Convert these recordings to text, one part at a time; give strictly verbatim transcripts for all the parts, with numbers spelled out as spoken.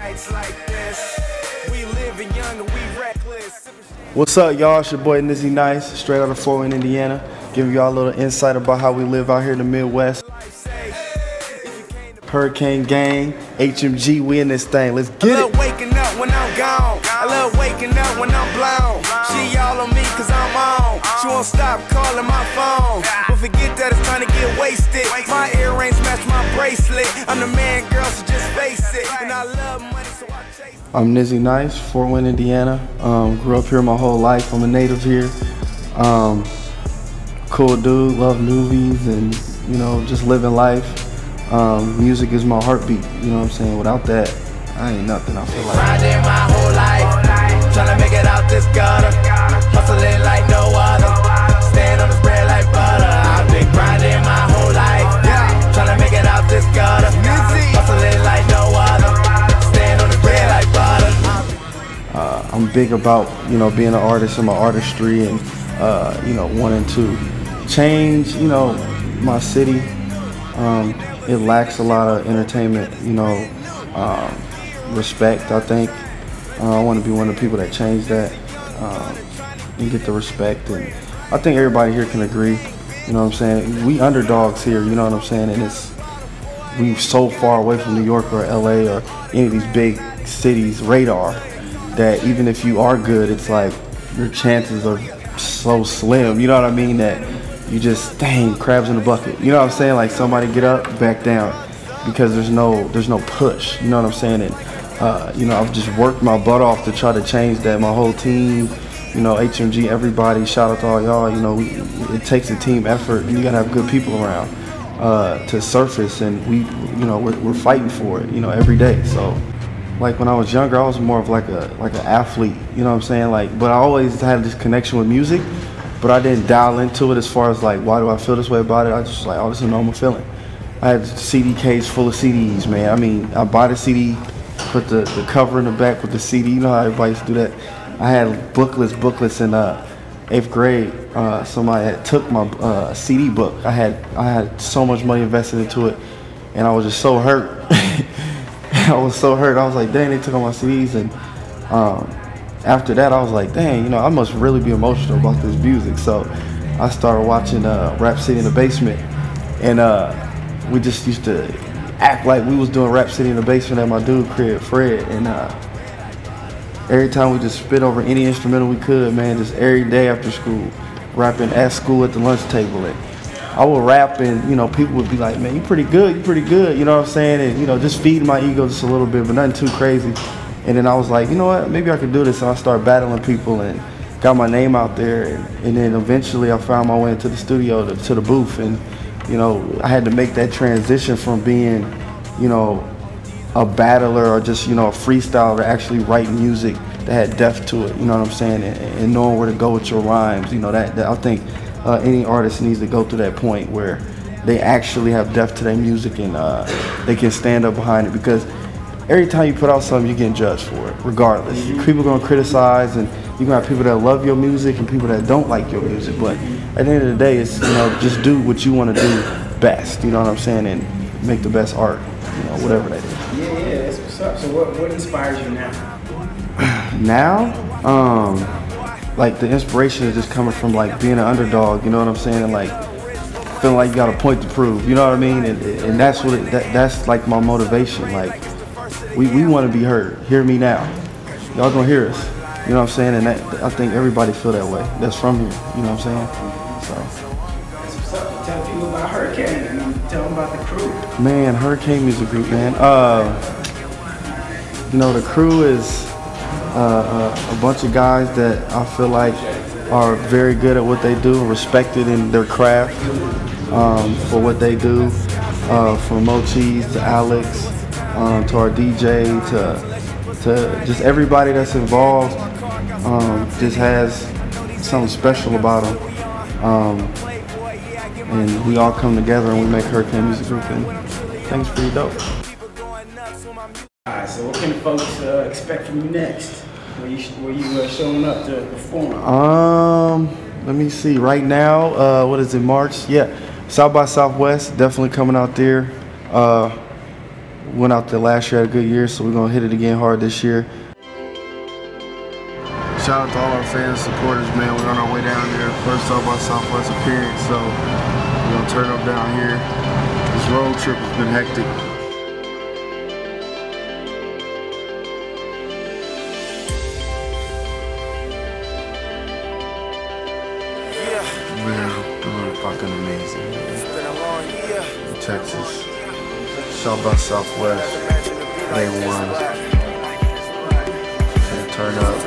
What's up, y'all? It's your boy Nyzzy Nyce, straight out of Fort Wayne, Indiana, giving y'all a little insight about how we live out here in the Midwest. Hurricane Gang, H M G, we in this thing. Let's get it. I love waking up when I'm gone. I love waking up when I'm blown. She all on me cause I'm on. She won't stop calling my phone. But forget that it's time to get wasted. My earrings match my bracelet. I'm the man, girl, so just face it. And I love money, so I chase it. I'm Nyzzy Nyce, Fort Wayne, Indiana. Um, grew up here my whole life. I'm a native here. Um, cool dude, love movies and, you know, just living life. Um, music is my heartbeat, you know what I'm saying? Without that, I ain't nothing, I feel like. Grinding my whole life, trying to make it out this gutter, hustling like no other, stand on this bread like butter. I've been grinding my whole life, trying to make it out this gutter, hustling like no other, stand on this bread like butter. Uh, I'm big about, you know, being an artist and my artistry and, uh, you know, wanting to change, you know, my city. Um, It lacks a lot of entertainment, you know, um, respect, I think. Uh, I want to be one of the people that change that um, and get the respect. And I think everybody here can agree, you know what I'm saying? We underdogs here, you know what I'm saying? And it's, we so far away from New York or L A or any of these big cities' radar that even if you are good, it's like your chances are so slim, you know what I mean? That you just, dang, crabs in the bucket. You know what I'm saying? Like somebody get up, back down, because there's no, there's no push. You know what I'm saying? And uh, you know, I've just worked my butt off to try to change that. My whole team, you know, H M G, everybody. Shout out to all y'all. You know, we, it takes a team effort, and you gotta have good people around uh, to surface. And we, you know, we're, we're fighting for it. You know, every day. So, like when I was younger, I was more of like a like an athlete. You know what I'm saying? Like, but I always had this connection with music. But I didn't dial into it as far as like, why do I feel this way about it? I just like, oh, this is a normal feeling. I had C D case full of C Ds, man. I mean, I buy the C D, put the, the cover in the back with the C D. You know how everybody used to do that? I had booklets, booklets in uh, eighth grade. Uh, somebody had took my uh, C D book. I had, I had so much money invested into it, and I was just so hurt. I was so hurt. I was like, dang, they took all my C Ds. And um, after that, I was like, dang, you know, I must really be emotional about this music. So I started watching uh, Rap City in the Basement, and uh, we just used to act like we was doing Rap City in the Basement at my dude crib, Fred. And uh, every time we just spit over any instrumental we could, man, just every day after school, rapping at school at the lunch table. And I would rap, and you know, people would be like, man, you pretty good, you pretty good, you know what I'm saying? And you know, just feeding my ego just a little bit, but nothing too crazy. And then I was like, you know what, maybe I could do this. And I started battling people and got my name out there. And, and then eventually I found my way into the studio, to, to the booth. And, you know, I had to make that transition from being, you know, a battler or just, you know, a freestyler to actually writing music that had depth to it, you know what I'm saying? And, and knowing where to go with your rhymes, you know, that, that I think uh, any artist needs to go through that point where they actually have depth to their music and uh, they can stand up behind it. Because every time you put out something, you're getting judged for it, regardless. Mm-hmm. People are going to criticize, and you're going to have people that love your music and people that don't like your music. But at the end of the day, it's, you know, just do what you want to do best, you know what I'm saying, and make the best art, you know, whatever that is. Yeah, yeah, that's what's up. So what, what inspires you now? Now, um, like the inspiration is just coming from like being an underdog, you know what I'm saying, and like feeling like you got a point to prove, you know what I mean, and, and that's what it, that, that's like my motivation. Like, We, we want to be heard. Hear me now. Y'all gonna hear us. You know what I'm saying? And that, I think everybody feel that way. That's from here. You know what I'm saying? So. That's what's up. Tell people about Hurricane. I mean, tell them about the crew. Man, Hurricane Music Group, man. Uh, you know, the crew is uh, a, a bunch of guys that I feel like are very good at what they do, respected in their craft um, for what they do. Uh, from Mochi's to Alex. Um, to our D J, to to just everybody that's involved, um, just has something special about them. Um, and we all come together and we make Hurricane Music Group, and I think it's pretty dope. Alright, so what can folks uh, expect from you next? Where you, where you uh, showing up to perform? Um, let me see. Right now, uh, what is it, March? Yeah, South by Southwest, definitely coming out there. Uh, went out there last year, had a good year, so we're gonna hit it again hard this year. Shout out to all our fans, supporters, man. We're on our way down there. First South by Southwest appearance, so we're gonna turn up down here. This road trip has been hectic. Man, doing fucking amazing. It's been a long year. Texas, South by Southwest, day one. And turn up.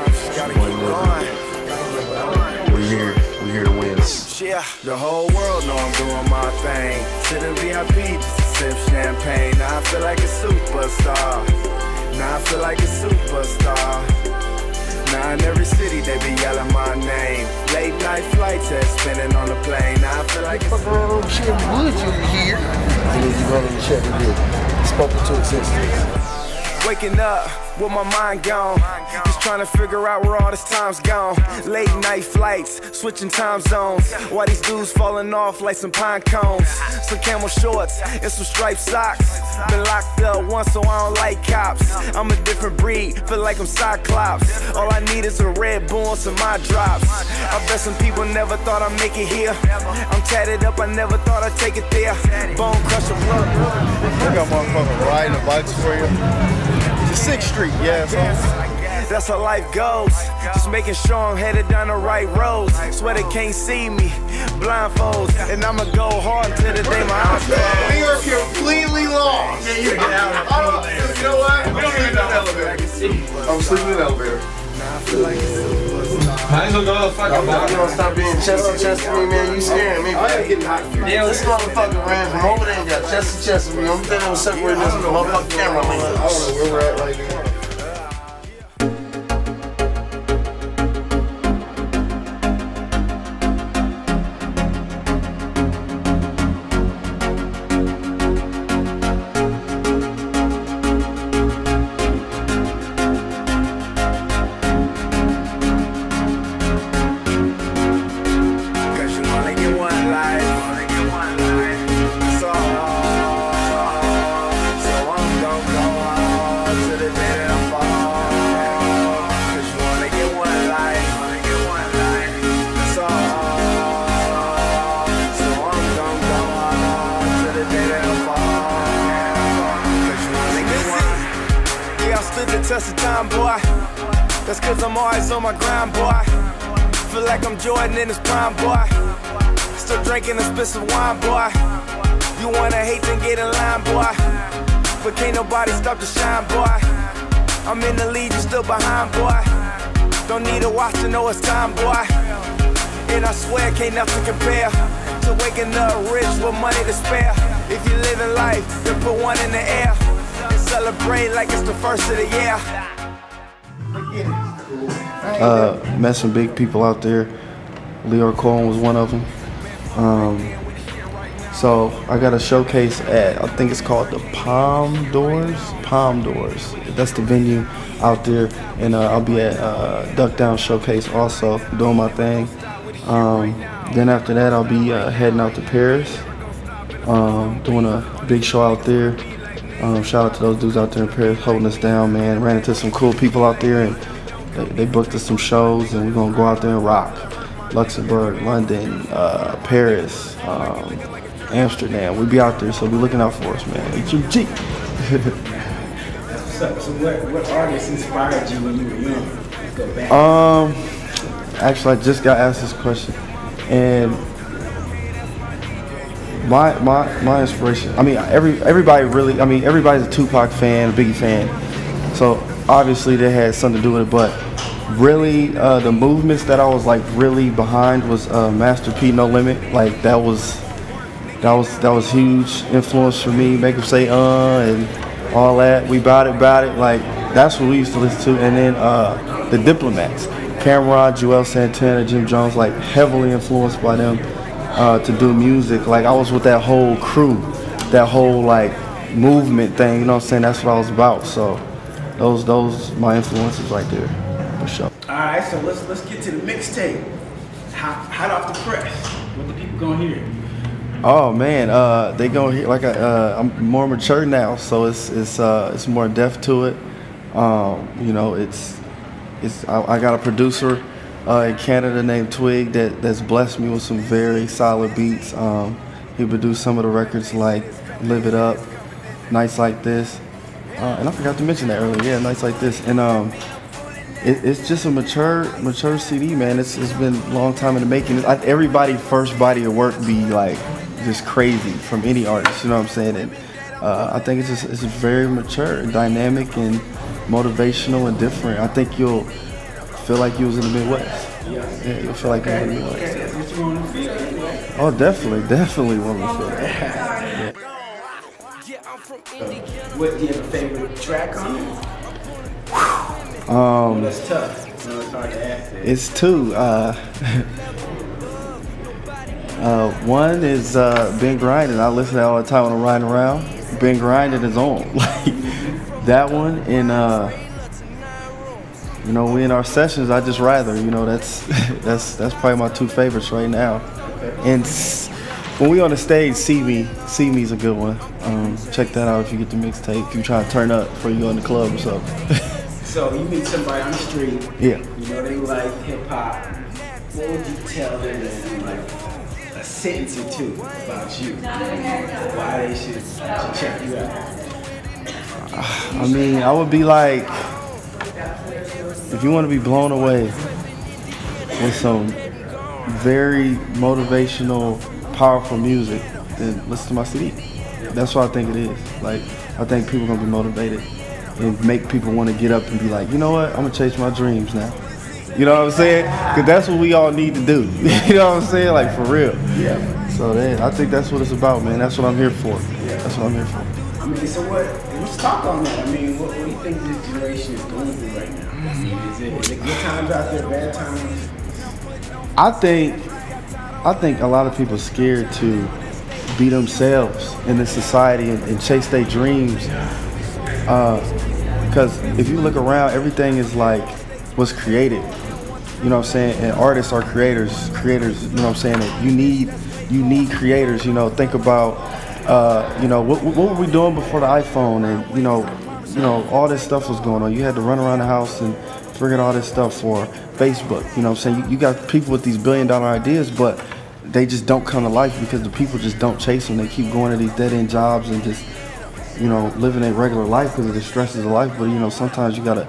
We're here. We're here to win. Yeah, the whole world know I'm doing my thing. Sitting V I P just to sip champagne. Now I feel like a superstar. Now I feel like a superstar. Now in every city they be yelling my name. Late night flights and spinning on the plane. Now I feel like it's fucking around on shit wood you here. I need you going to check and get spoken to existence. Waking up with my mind gone, just trying to figure out where all this time's gone. Late night flights, switching time zones. Why these dudes falling off like some pine cones? Some camel shorts and some striped socks. Been locked up once, so I don't like cops. I'm a different breed, feel like I'm Cyclops. All I need is a Red Bull and some my drops. I bet some people never thought I'd make it here. I'm tatted up, I never thought I'd take it there. Bone crusher blood. I got motherfuckers riding the bikes for you. sixth Street, yeah. So. That's how life goes. Just making sure I'm headed down the right roads. Swear they can't see me, blindfolds. And I'ma go hard till the day my eyes close. We are completely lost. Yeah, you get out of the elevator. You know what? We don't even need the elevator. I'm sleeping in the elevator. Now I feel like it's Might as well go to the fucking bar. You don't stop being chest to chest with me, man. You scaring me. I ain't getting hot. Yeah, this motherfucker ran from over there and got chest to chest with me. I'm thinking I'm separating this motherfucking camera. I don't know where we're at right now. Test of time, boy. That's cause I'm always on my grind, boy. Feel like I'm Jordan in his prime, boy. Still drinking and spit some wine, boy. You wanna hate, then get in line, boy. But can't nobody stop the shine, boy. I'm in the lead, you still behind, boy. Don't need a watch to know it's time, boy. And I swear can't nothing compare to waking up rich with money to spare. If you live in life, then put one in the air. Celebrate like it's the first of the year. Uh, met some big people out there. Leo Cohen was one of them. Um, so I got a showcase at, I think it's called the Palm Doors. Palm Doors. That's the venue out there, and uh, I'll be at uh, Duck Down Showcase also, doing my thing. Um, then after that, I'll be uh, heading out to Paris, um, doing a big show out there. Um, shout out to those dudes out there in Paris holding us down, man. Ran into some cool people out there, and they, they booked us some shows, and we're gonna go out there and rock. Luxembourg, London, uh, Paris, um, Amsterdam. We be out there, so be looking out for us, man. H M G. So, so what, what artists inspired you when you were young? Let's go back. Um, actually, I just got asked this question, and my my my inspiration. I mean, every everybody really. I mean, everybody's a Tupac fan, a Biggie fan, so obviously they had something to do with it. But really, uh, the movements that I was like really behind was uh, Master P, No Limit. Like that was that was that was huge influence for me. Make 'em say uh and all that. We bout it, bout it. Like that's what we used to listen to. And then uh, the Diplomats, Cameron, Joel Santana, Jim Jones, like heavily influenced by them uh, to do music. Like I was with that whole crew, that whole like movement thing. You know what I'm saying? That's what I was about. So those those my influences right there, for sure. All right, so let's let's get to the mixtape. Hot, hot off the press. What the people gonna hear? Oh man, uh, they gonna hear like a, uh, I'm more mature now, so it's it's uh, it's more depth to it. Um, you know, it's it's I, I got a producer uh, in Canada named Twig that that's blessed me with some very solid beats. Um, he produced some of the records like Live It Up, Nights Like This, uh, and I forgot to mention that earlier. Yeah, Nights Like This, and um, it, it's just a mature mature C D, man. It's it's been a long time in the making. I, everybody first body of work be like just crazy from any artist, you know what I'm saying? And uh, I think it's just it's very mature, and dynamic, and motivational and different. I think you'll feel like you was in the Midwest. Yeah, yeah you'll feel like okay, you was in the Midwest. Okay, that's what you want to feel. Anyway. Oh, definitely, definitely want to feel that. Yeah. Uh, what do you have a favorite track on it? Um, well, that's tough. No, it's hard to ask that. It's two. Uh, Uh, one is uh, Been Grinding. I listen to that all the time when I'm riding around. Been Grinding is on. Like that one, and uh, you know, we in our sessions. I just rather, you know, that's that's that's probably my two favorites right now. And s- when we on the stage, See Me, See Me's a good one. Um, check that out if you get the mixtape. If you trying to turn up before you go in the club or something. So you meet somebody on the street. Yeah. You know they like hip hop. What would you tell them in like a sentence or two about you? Why they should, should check you out? I mean, I would be like, if you want to be blown away with some very motivational, powerful music, then listen to my C D. That's what I think it is. Like, I think people are gonna be motivated and make people want to get up and be like, you know what, I'm gonna chase my dreams now. You know what I'm saying? Because that's what we all need to do. You know what I'm saying? Like, for real. Yeah. So then, I think that's what it's about, man. That's what I'm here for. That's what I'm here for. I mean, so what, let's talk on that. I mean, what, what do you think this generation is going through right now? I mean, is it, is it good times out there, bad times? I think, I think a lot of people are scared to be themselves in this society and, and chase their dreams. Because uh, if you look around, everything is like what's created. You know what I'm saying? And artists are creators. Creators, you know what I'm saying? And you need, you need creators. You know, think about, uh, you know, what, what were we doing before the iPhone? And you know, you know, all this stuff was going on. You had to run around the house and figure all this stuff for Facebook. You know what I'm saying? You, you got people with these billion dollar ideas, but they just don't come to life because the people just don't chase them. They keep going to these dead end jobs and just, you know, living a regular life because of the stresses of life. But you know, sometimes you gotta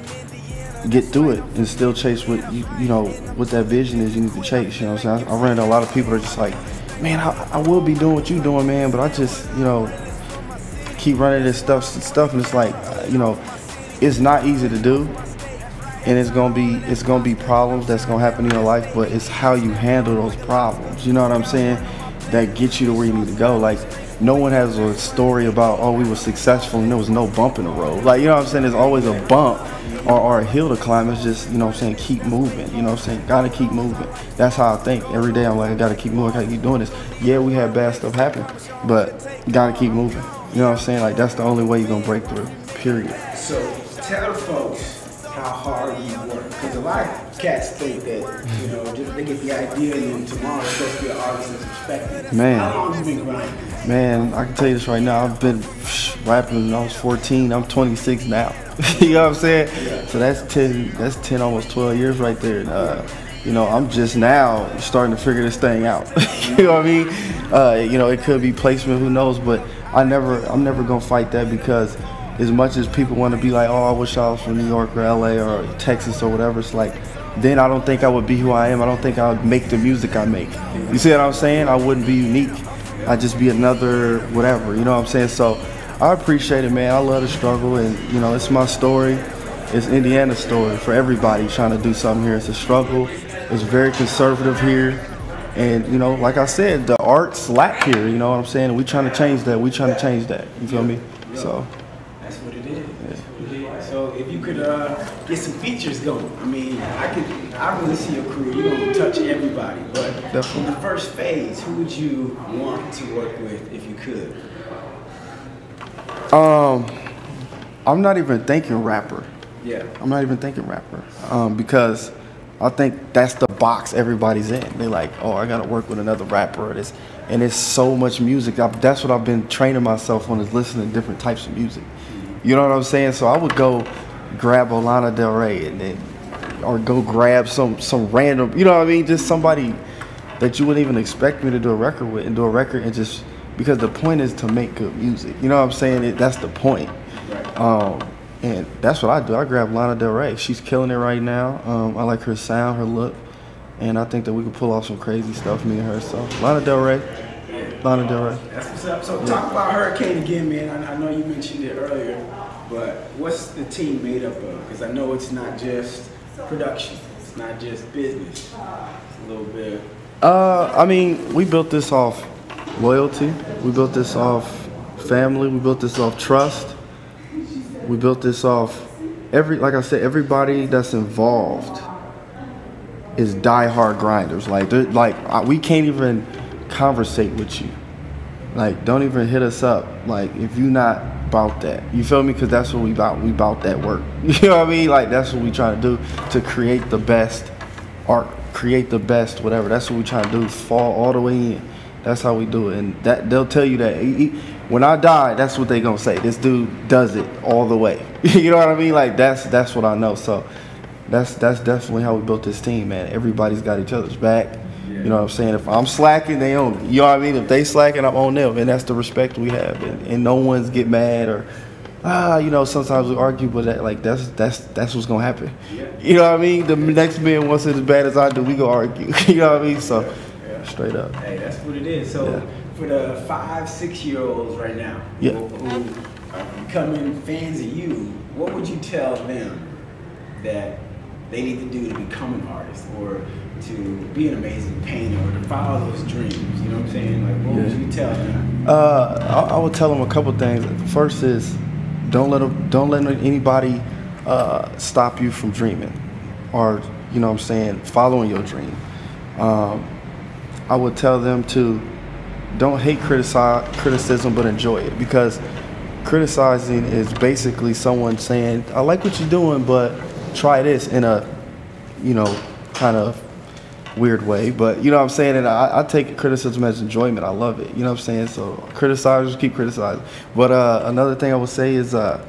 get through it and still chase what you, you know, what that vision is you need to chase. You know what I'm saying? I, I ran into a lot of people that are just like, man, I, I will be doing what you're doing, man, but I just, you know, keep running this stuff, stuff, and it's like, you know, it's not easy to do, and it's gonna be, it's gonna be problems that's gonna happen in your life, but it's how you handle those problems. You know what I'm saying? That gets you to where you need to go. Like, no one has a story about, oh, we were successful and there was no bump in the road. Like, you know what I'm saying? There's always a bump or, or a hill to climb. It's just, you know what I'm saying, keep moving. You know what I'm saying? Gotta keep moving. That's how I think. Every day I'm like, I gotta keep moving, I gotta keep doing this. Yeah, we had bad stuff happen, but gotta keep moving. You know what I'm saying? Like, that's the only way you're gonna break through, period. So tell the folks how hard you work. Because a lot of cats think that, you know, just they get the idea and tomorrow they're supposed to be an artist and expected. Man. How long have you been grinding? Man, I can tell you this right now. I've been rapping when I was fourteen. I'm twenty-six now. You know what I'm saying? Yeah. So that's ten. That's ten, almost twelve years right there. Uh, you know, I'm just now starting to figure this thing out. You know what I mean? Uh, you know, it could be placement. Who knows? But I never. I'm never gonna fight that, because as much as people want to be like, oh, I wish I was from New York or L A or Texas or whatever, it's like, then I don't think I would be who I am. I don't think I would make the music I make. You see what I'm saying? I wouldn't be unique. I'd just be another whatever, you know what I'm saying? So I appreciate it, man. I love the struggle, and you know, it's my story. It's Indiana's story for everybody trying to do something here. It's a struggle. It's very conservative here. And you know, like I said, the arts lack here, you know what I'm saying? We trying to change that. We trying to change that. You feel me? So That's what it is. That's what it is. So if you could uh, get some features going, I mean, I could, I really see your career. You don't touch everybody, but Definitely. in the first phase, who would you want to work with if you could? Um, I'm not even thinking rapper. Yeah. I'm not even thinking rapper, um, because I think that's the box everybody's in. They like, oh, I gotta work with another rapper or this. and it's so much music. I, that's what I've been training myself on, is listening to different types of music. You know what I'm saying? So I would go grab a Lana Del Rey and then, or go grab some some random, you know what I mean, just somebody that you wouldn't even expect me to do a record with, and do a record, and just because the point is to make good music. You know what I'm saying? It, that's the point. Um, and that's what I do. I grab Lana Del Rey. She's killing it right now. Um, I like her sound, her look, and I think that we could pull off some crazy stuff, me and her. So Lana Del Rey, Lana Del Rey. That's what's up. So yeah. Talk about Hurricane again, man. I, I know you mentioned it earlier, but what's the team made up of? Because I know it's not just production. It's not just business. It's a little bit. Uh, I mean, we built this off loyalty. We built this off family. We built this off trust. We built this off every, like I said, everybody that's involved is diehard grinders. Like, they're, like we can't even conversate with you. Like, don't even hit us up. Like, if you not about that, you feel me? Because that's what we about. We about that work. You know what I mean? Like, that's what we trying to do, to create the best art, create the best whatever. That's what we trying to do. Fall all the way in. That's how we do it, and that they'll tell you that he, he, when I die, that's what they gonna say. This dude does it all the way. You know what I mean? Like, that's that's what I know. So that's that's definitely how we built this team, man. Everybody's got each other's back. Yeah. You know what I'm saying? If I'm slacking, they own me. You know what I mean? If they slacking, I'm on them, and that's the respect we have. And, and no one's get mad or ah, you know. Sometimes we argue, but that, like that's that's that's what's gonna happen. Yeah. You know what I mean? The next man wants it as bad as I do, we gonna argue. You know what I mean? So. Straight up. Hey, that's what it is. So yeah. For the five, six-year-olds right now, yeah. who, who are becoming fans of you, what would you tell them that they need to do to become an artist, or to be an amazing painter, or to follow those dreams? You know what I'm saying? Like, what yeah. would you tell them? Uh, I, I would tell them a couple things. First is, don't let them, don't let anybody uh, stop you from dreaming, or you know what I'm saying, following your dream. Um, I would tell them to don't hate criticize, criticism, but enjoy it, because criticizing is basically someone saying, I like what you're doing, but try this in a, you know, kind of weird way. But you know what I'm saying? And I, I take criticism as enjoyment. I love it. You know what I'm saying? So criticizers keep criticizing. But uh, another thing I would say is uh,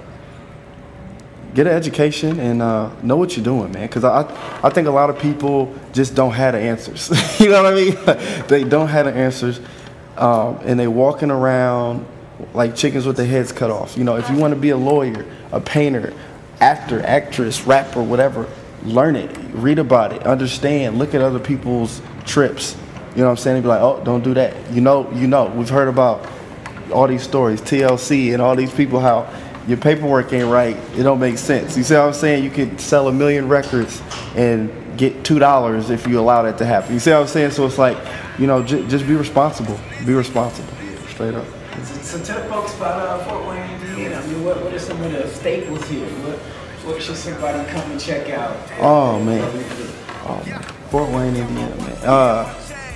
get an education and uh, know what you're doing, man. Because I, I think a lot of people just don't have the answers. You know what I mean? They don't have the answers. Um, and they walking around like chickens with their heads cut off. You know, if you want to be a lawyer, a painter, actor, actress, rapper, whatever, learn it, read about it, understand, look at other people's trips. You know what I'm saying? And be like, oh, don't do that. You know, you know, we've heard about all these stories, T L C and all these people, how your paperwork ain't right, it don't make sense. You see what I'm saying? You could sell a million records and get two dollars if you allow that to happen. You see what I'm saying? So it's like, you know, j just be responsible. Be responsible, straight up. So, so tell folks about uh, Fort Wayne, Indiana. I mean, what, what are some of the staples here? What, what should somebody come and check out? Oh, man. Oh, man. Fort Wayne, Indiana, man. Uh,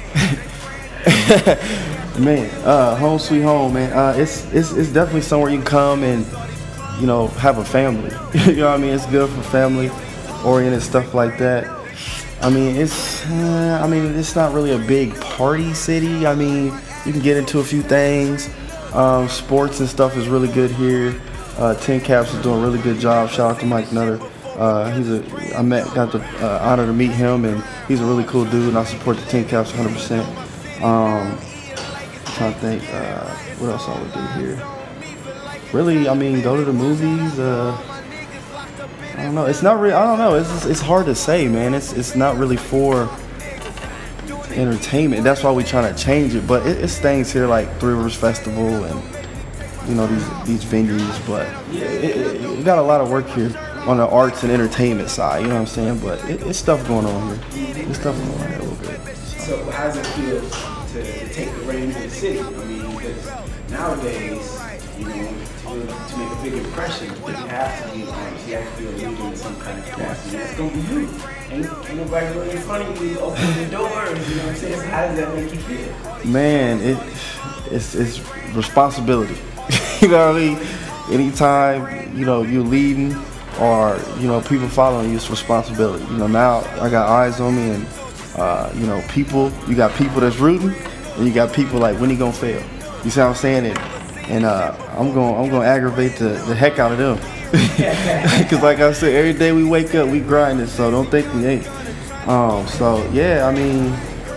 man, uh, home sweet home, man. Uh, it's, it's, it's definitely somewhere you can come and, you know, have a family. You know what I mean? It's good for family-oriented stuff like that. I mean, it's, uh, I mean, it's not really a big party city. I mean, you can get into a few things. Um, sports and stuff is really good here. Uh, Tin Caps is doing a really good job. Shout out to Mike Nutter. Uh, he's a, I met, got the uh, honor to meet him, and he's a really cool dude, and I support the Tin Caps one hundred percent. Um, I'm trying to think, uh, what else I would do here? Really, I mean, go to the movies. Uh, I don't know. It's not really. I don't know. It's just, it's hard to say, man. It's it's not really for entertainment. That's why we're trying to change it. But it, it's things here like Three Rivers Festival and you know these these venues. But it, it, it, we got a lot of work here on the arts and entertainment side. You know what I'm saying? But it, it's stuff going on here. There's stuff going on here a little bit. So, so how does it feel to, to take the reins of the city? I mean, because nowadays, you know, to, to make a big impression, you have to be an artist. You have to be a leader in some kind of capacity. That's gonna be you. Ain't, ain't nobody really in front of you. You open the doors. You know what I'm saying? So how does that make you feel? Man, it it's it's responsibility. You know what I mean? Anytime you know you're leading or you know people following you, it's responsibility. You know now I got eyes on me and uh, you know people. You got people that's rooting, and you got people like, when he gonna fail? You see what I'm saying? And, and uh, I'm gonna I'm gonna aggravate the, the heck out of them. Cause like I said, every day we wake up, we grinding. So don't think we ain't. Um, so yeah, I mean,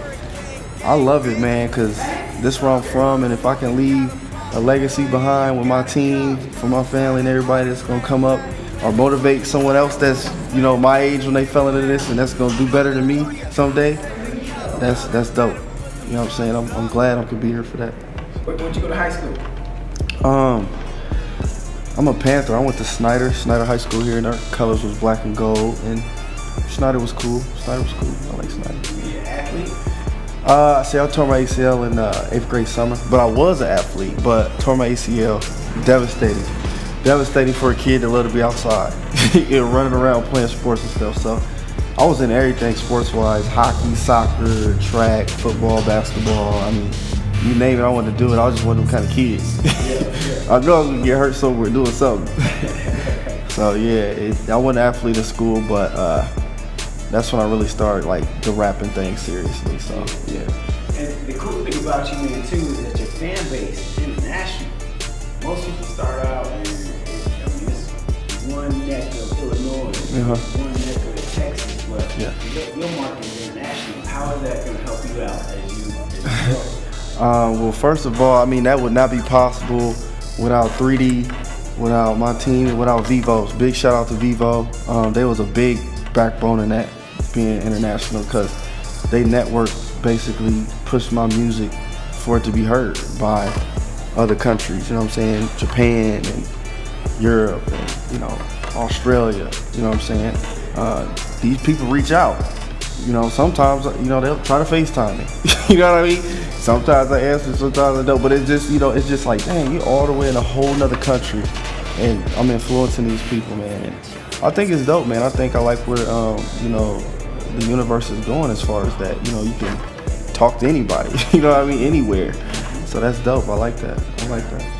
I love it, man. Cause this is where I'm from, and if I can leave a legacy behind with my team, for my family and everybody that's gonna come up, or motivate someone else that's, you know, my age when they fell into this and that's gonna do better than me someday, that's that's dope. You know what I'm saying? I'm, I'm glad I could be here for that. Where did you go to high school? Um, I'm a Panther. I went to Snyder, Snyder High School here, and our colors was black and gold, and Snyder was cool. Snyder was cool. I like Snyder. Were you an athlete? Uh, see, I tore my A C L in uh, eighth grade summer, but I was an athlete, but tore my A C L, devastating. Devastating for a kid that loved to be outside, you know, running around playing sports and stuff. So I was in everything sports-wise: hockey, soccer, track, football, basketball. I mean, you name it, I wanted to do it. I was just one of them kind of kids. Yeah, yeah. I knew I was gonna get hurt somewhere doing something. So yeah, it, I wasn't an athlete in school, but uh, that's when I really started like the rapping thing seriously. So yeah. And the cool thing about you, man, too, is that your fan base is international. Most people start out in, I mean, it's one neck of Illinois, uh-huh. one neck of Texas, but yeah. your, your market is international. How is that going to help you out as you, as you grow? Um, well, first of all, I mean, that would not be possible without three D, without my team, without Vivo's. Big shout out to Vivo. Um, they was a big backbone in that, being international, because they networked, basically pushed my music for it to be heard by other countries, you know what I'm saying? Japan and Europe and, you know, Australia, you know what I'm saying? Uh, these people reach out. You know, sometimes, you know, they'll try to FaceTime me. You know what I mean? Sometimes I answer, sometimes I don't, but it's just, you know, it's just like, dang, you're all the way in a whole nother country and I'm influencing these people, man. And I think it's dope, man. I think I like where, um, you know, the universe is going as far as that. You know, you can talk to anybody, you know what I mean, anywhere. So that's dope. I like that. I like that.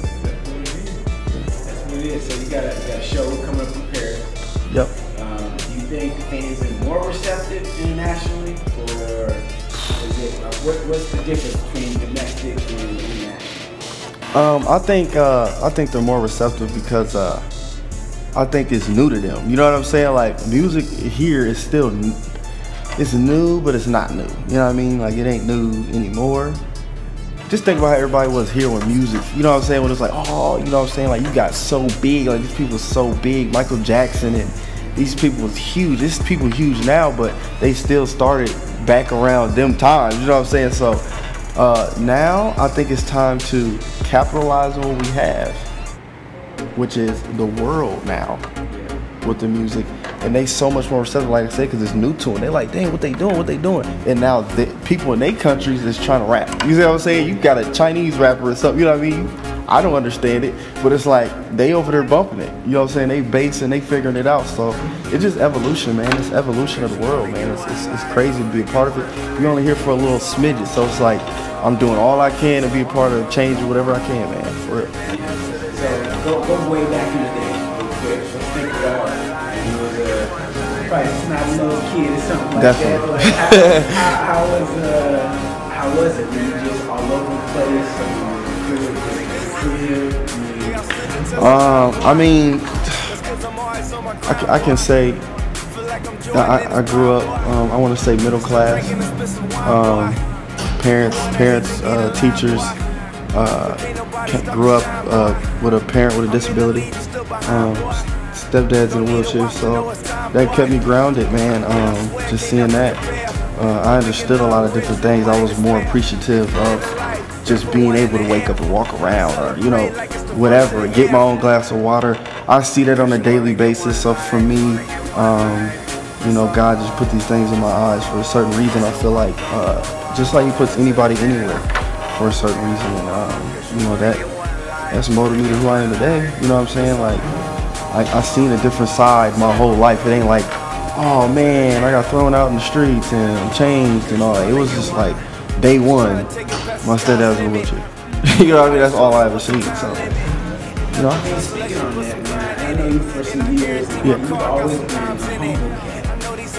That's what it is. So you got a, you got a show coming up in Paris. Yep. Um, do you think fans are more receptive internationally, or is it, uh, what, what's the difference between domestic and international? Um, I think uh, I think they're more receptive because uh, I think it's new to them. You know what I'm saying? Like, music here is still n it's new, but it's not new. You know what I mean? Like, it ain't new anymore. Just think about how everybody was here when music, you know what I'm saying? When it's like, oh, you know what I'm saying? Like, you got so big, like these people so big, Michael Jackson, and these people was huge. These people huge now, but they still started back around them times, you know what I'm saying? So uh, now I think it's time to capitalize on what we have, which is the world now with the music. And they so much more receptive, like I said, because it's new to them. They're like, dang, what they doing, what they doing? And now the people in their countries is trying to rap. You see what I'm saying? You got a Chinese rapper or something, you know what I mean? I don't understand it, but it's like, they over there bumping it. You know what I'm saying? They bass and they figuring it out. So it's just evolution, man. It's evolution of the world, man. It's, it's, it's crazy to be a part of it. You're only here for a little smidget. So it's like, I'm doing all I can to be a part of changing whatever I can, man, for real. So go, go way back in the day, real quick. Let's think about probably a snotty little kid or something like Definitely. that. Like how, how, how was uh, how was it? Were you just all over the place? Um, I mean, I, I can say I, I grew up. Um, I want to say middle class. Um, parents, parents, uh, teachers. Uh, grew up uh, with a parent with a disability. Um, stepdad's in a wheelchair, so that kept me grounded, man. Um, just seeing that, uh, I understood a lot of different things. I was more appreciative of just being able to wake up and walk around, or, you know, whatever, get my own glass of water. I see that on a daily basis. So for me, um, you know, God just put these things in my eyes for a certain reason. I feel like, uh, just like He puts anybody anywhere for a certain reason, and um, you know, that that's molded me to who I am today. You know what I'm saying? Like, I, I seen a different side my whole life. It ain't like, oh man, I got thrown out in the streets and I'm changed and all that. It was just like, day one, my stepdad was in a wheelchair. You know what I mean? That's all I ever seen. So, you know? Speaking on that, man, I know you for some years. Yeah. You've always been a humble cat.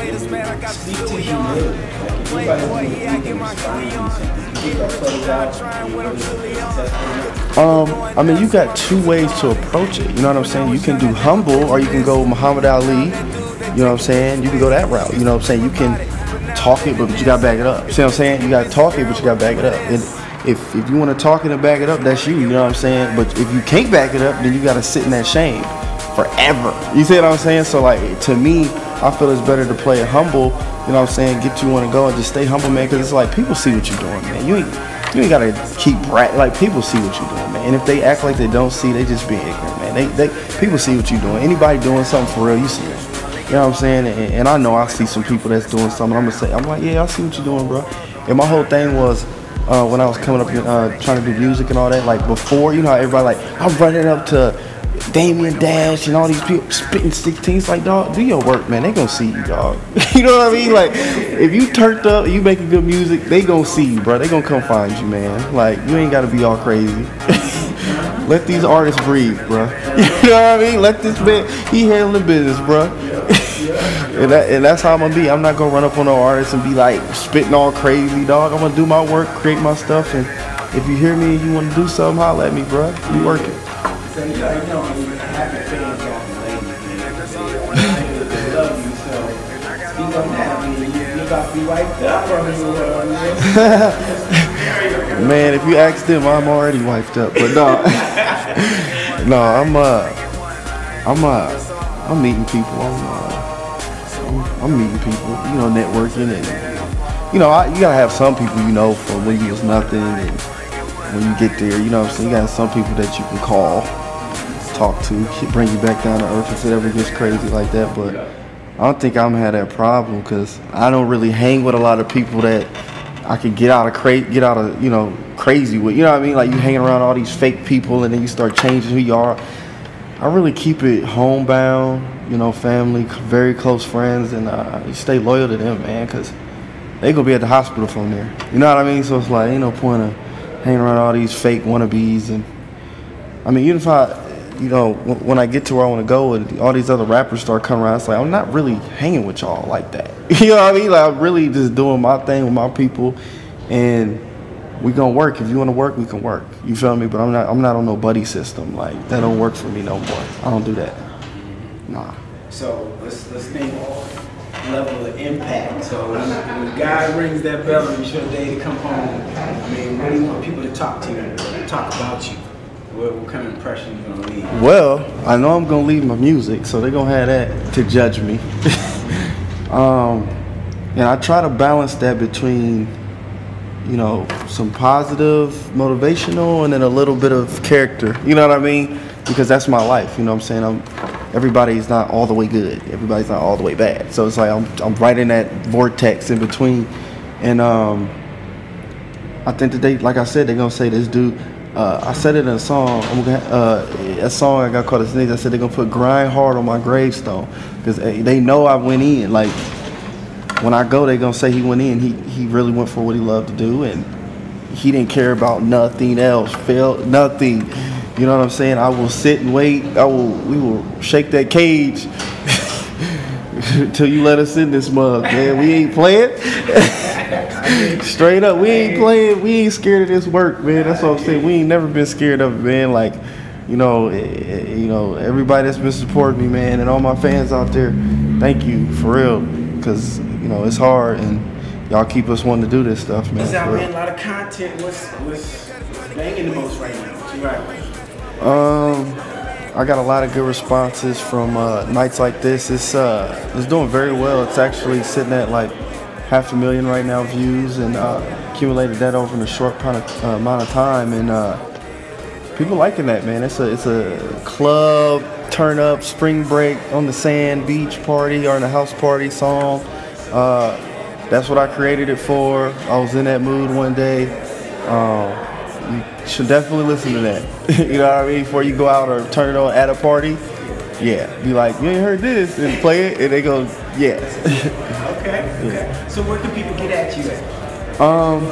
Speak to humility. Like, if anybody wants to inspire you something, you get that plays out, you really successful. Um, I mean, you got two ways to approach it. You know what I'm saying? You can do humble, or you can go Muhammad Ali. You know what I'm saying? You can go that route. You know what I'm saying? You can talk it, but you gotta back it up. See what I'm saying? You gotta talk it, but you gotta back it up. And if if you want to talk it and back it up, that's you. You know what I'm saying? But if you can't back it up, then you gotta sit in that shame forever. You see what I'm saying? So like, to me, I feel it's better to play it humble. You know what I'm saying? Get you want to go and just stay humble, man. Because it's like, people see what you're doing, man. You ain't you ain't gotta keep brat. Like, people see what you're doing, man. And if they act like they don't see, they just be ignorant, man. They they people see what you're doing. Anybody doing something for real, you see it. You know what I'm saying? And, and I know I see some people that's doing something. I'm gonna say, I'm like, yeah, I see what you're doing, bro. And my whole thing was, uh, when I was coming up, uh, trying to do music and all that, like before, you know how everybody like, I'm running up to Damian Dash and all these people spitting sixteens. Like, dog, do your work, man. They gonna see you, dog. You know what I mean? Like, if you turned up, you making good music, they gonna see you, bro. They gonna come find you, man. Like, you ain't gotta be all crazy. Let these artists breathe, bro. You know what I mean? Let this man, he handling business, bro. and, that, and that's how I'm gonna be. I'm not gonna run up on no artist and be like spitting all crazy, dog. I'm gonna do my work, create my stuff, and if you hear me and you wanna do something, holla at me, bro. You working. So you already know, I mean, happy fans got the ladies, man. They love you, so speak on that. I mean, you about to be wiped up from this world, man. Man, if you ask them, I'm already wiped up. But no, no, I'm uh, I'm uh, I'm meeting people. I'm uh, I'm, I'm meeting people. You know, networking, and you know, I, you gotta have some people you know from when you was nothing, and when you get there, you know what I'm saying. You got some people that you can call, talk to, bring you back down to earth if it ever gets crazy like that. But I don't think I'm gonna have that problem because I don't really hang with a lot of people that I could get out of cra- get out of you know crazy with. You know what I mean? Like, you hanging around all these fake people and then you start changing who you are. I really keep it homebound, you know, family, very close friends, and uh, you stay loyal to them, man, because they gonna be at the hospital from there. You know what I mean? So it's like, ain't no point of hanging around all these fake wannabes. And I mean, even if I, you know, w- when I get to where I want to go and all these other rappers start coming around, it's like, I'm not really hanging with y'all like that. You know what I mean? Like, I'm really just doing my thing with my people, and we gonna work. If you want to work, we can work. You feel me? But I'm not. I'm not on no buddy system. Like, that don't work for me no more. I don't do that. Nah. So let's let's think level of impact. So when the guy rings that bell and it's your day to come home, I mean, what do you want people to talk to you, talk about you? What, what kind of impression you gonna leave? Well, I know I'm gonna leave my music, so they're gonna have that to judge me. um, and I try to balance that between, you know, some positive, motivational, and then a little bit of character. You know what I mean? Because that's my life. You know what I'm saying? I'm. Everybody's not all the way good. Everybody's not all the way bad. So it's like I'm I'm right in that vortex in between. And um, I think that they, like I said, they're gonna say this dude. Uh, I said it in a song. I'm gonna, uh, a song I got called a sneeze. I said they're gonna put "Grind Hard" on my gravestone because they know I went in. Like, when I go, they're gonna say he went in. He he really went for what he loved to do, and he didn't care about nothing else. Felt nothing. You know what I'm saying? I will sit and wait. I will. We will shake that cage until you let us in this mug, man. We ain't playing. Straight up, we ain't playing. We ain't scared of this work, man. That's what I'm saying. We ain't never been scared of it, man. Like, you know, you know, everybody that's been supporting me, man, and all my fans out there, thank you for real, because you know it's hard, and y'all keep us wanting to do this stuff, man. It's out, man. A lot of content. What's what's banging the most right now? What you right? Um, I got a lot of good responses from uh, nights like this. It's uh, it's doing very well. It's actually sitting at like half a million right now views, and uh, accumulated that over in a short kind of, uh, amount of time. And uh, people liking that, man. It's a it's a club turn up, spring break on the sand, beach party or in a house party song. Uh, that's what I created it for. I was in that mood one day. Um, You should definitely listen to that. You know what I mean? Before you go out or turn it on at a party. Yeah. Be like, you ain't heard this, and play it, and they go, yes. Okay. Yeah. So where can people get at you at? Um,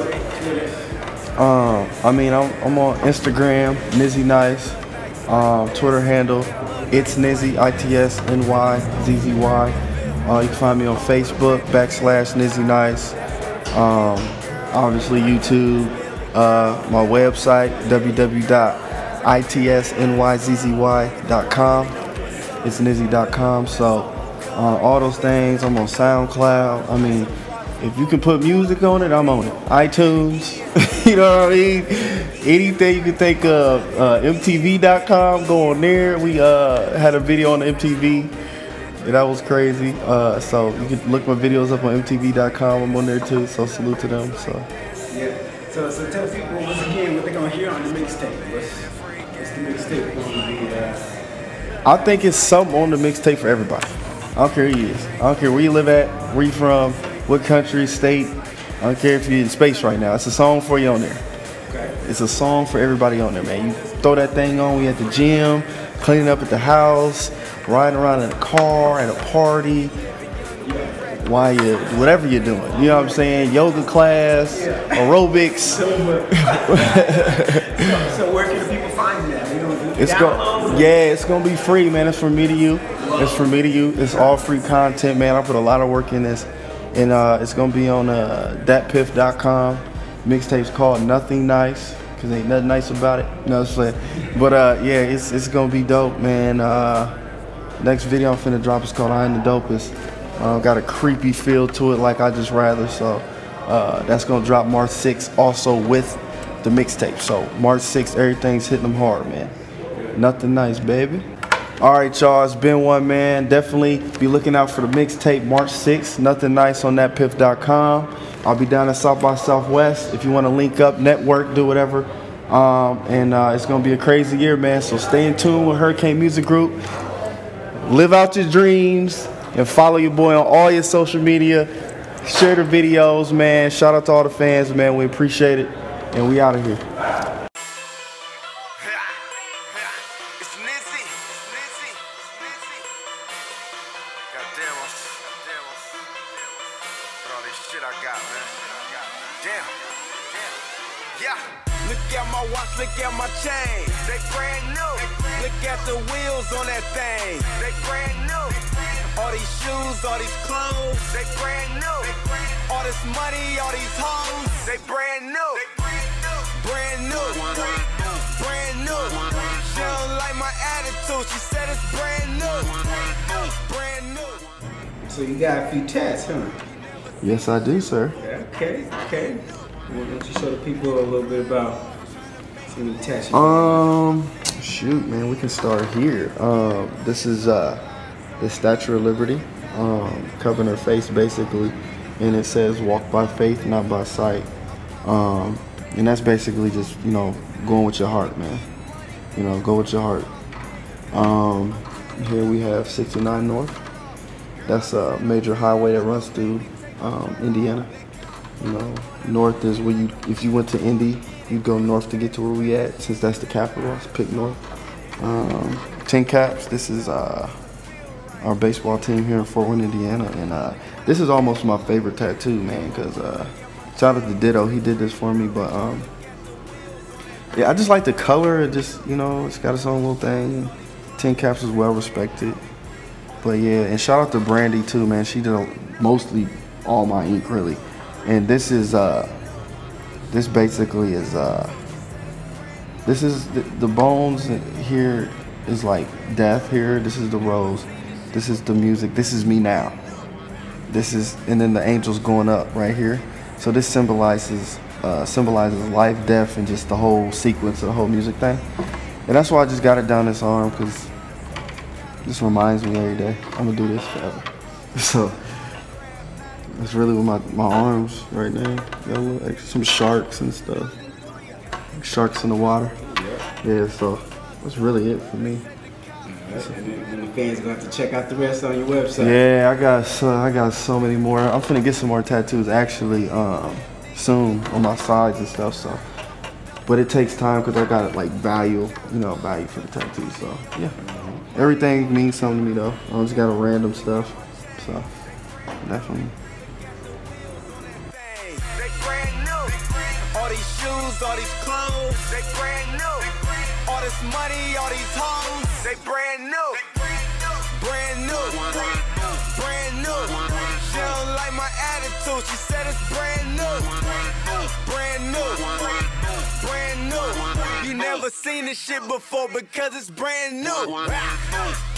um, I mean, I'm, I'm on Instagram, Nyzzy Nyce. Um, Twitter handle, it's Nyzzy, I T S N Y Z Z Y. Uh, you can find me on Facebook, backslash Nyzzy Nyce. Um, obviously YouTube, uh, my website, w w w dot i t s n y z z y dot com. It's nyzzy dot com. So uh, all those things, I'm on SoundCloud. I mean, if you can put music on it, I'm on it. iTunes, you know what I mean? Anything you can think of. Uh, M T V dot com, go on there. We uh, had a video on M T V. Yeah, that was crazy. Uh, so you can look my videos up on M T V dot com. I'm on there too. So salute to them. So yeah. So so tell people once again what they're gonna hear on the mixtape. What's, what's the mixtape gonna be? Uh... I think it's something on the mixtape for everybody. I don't care who you is. I don't care where you live at, where you from, what country, state. I don't care if you're in space right now. It's a song for you on there. Okay. It's a song for everybody on there, man. You throw that thing on. We at the gym, cleaning up at the house, riding around in a car, at a party, while you, whatever you're doing. You know what I'm saying? Yoga class, aerobics. so, so where can people find you at? You know, it's go, yeah, it's gonna be free, man. It's from me to you. It's from me to you. It's all free content, man. I put a lot of work in this, and uh, it's gonna be on uh, dat piff dot com. Mixtape's called Nothing Nice, cause ain't nothing nice about it. You know what I'm saying? But uh, yeah, it's it's gonna be dope, man. Uh, next video I'm finna drop is called I Am the Dopest. Uh, got a creepy feel to it, like I Just Rather. So uh, that's gonna drop March sixth, also with the mixtape. So March sixth, everything's hitting them hard, man. Nothing Nice, baby. All right, y'all, it's been one, man. Definitely be looking out for the mixtape March sixth. Nothing Nice on dat piff dot com. I'll be down at South by Southwest. If you want to link up, network, do whatever. Um, and uh, it's gonna be a crazy year, man. So stay in tune with Hurricane Music Group. Live out your dreams. And follow your boy on all your social media. Share the videos, man. Shout out to all the fans, man. We appreciate it. And we out of here. It's Nyzzy. It's Nyzzy. It's Nyzzy. Goddamn, goddamn, for all this shit I got, man. Damn. Damn. Yeah. Look at my watch, look at my chain. They brand new. Look at the wheels on that thing. They brand new. All these shoes, all these clothes, they brand new. All this money, all these hoes, they brand new. Brand new. Brand new. She don't like my attitude. She said it's brand new. Brand new. So you got a few tats, huh? Yes, I do, sir. Okay, okay. Why don't you show the people a little bit about some of the tats you Um, shoot, man, we can start here. Um, this is uh, the Statue of Liberty, um, covering her face basically, and it says "Walk by faith, not by sight," um, and that's basically just, you know, going with your heart, man. You know, go with your heart. Um, here we have sixty-nine North. That's a major highway that runs through um, Indiana. You know, north is where you, if you went to Indy, you'd go north to get to where we at, since that's the capital. Let's pick north. Um, Tin Caps, this is uh, our baseball team here in Fort Wayne, Indiana, and uh, this is almost my favorite tattoo, man, because uh, shout out to Ditto, he did this for me, but um, yeah, I just like the color. It just, you know, it's got its own little thing. Tin Caps is well respected, but yeah, and shout out to Brandy too, man. She did a, mostly all my ink, really. And this is uh, this basically is uh, this is the, the bones here is like death here. This is the rose. This is the music. This is me now. This is, and then the angels going up right here. So this symbolizes uh, symbolizes life, death, and just the whole sequence of the whole music thing. And that's why I just got it down this arm, because this reminds me every day. I'm gonna do this forever. So that's really what my my arms right now. Got a little extra, some sharks and stuff. Sharks in the water. Yeah. So that's really it for me. And then the fans are gonna have to check out the rest on your website. Yeah, I got so I got so many more. I'm finna get some more tattoos actually um, soon on my sides and stuff. So, but it takes time because I got like value, you know, value for the tattoos. So yeah, everything means something to me though. I just got a random stuff. So definitely. They brand new. All these shoes, all these clothes, they brand new. All this money, all these hoes, they brand new. Brand new. Brand new. like my attitude. She said it's brand new, brand new, brand new. You never seen this shit before because it's brand new.